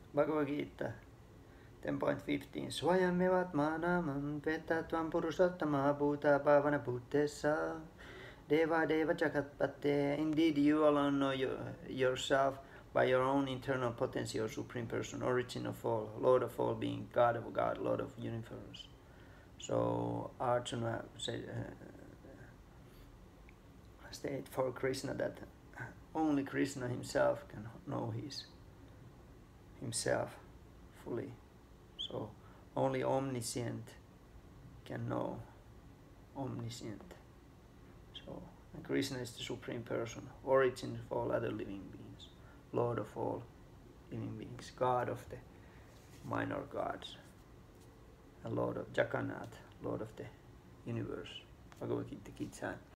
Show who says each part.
Speaker 1: Bhagavad Gita 10.15 Swayam Vetatvam Purushottama Bhuta Bhavana Bhutesa Deva Deva Jagatpate. Indeed, you alone know yourself by your own internal potency or Supreme Person, origin of all, Lord of all being, God of God, Lord of universe. So Arjuna state for Krishna that only Krishna himself can know himself fully. So only omniscient can know omniscient. So Krishna is the Supreme Person, origin of all other living beings, Lord of all living beings, God of the minor gods, and Lord of Jagannath, Lord of the universe. Bhagavad Gita.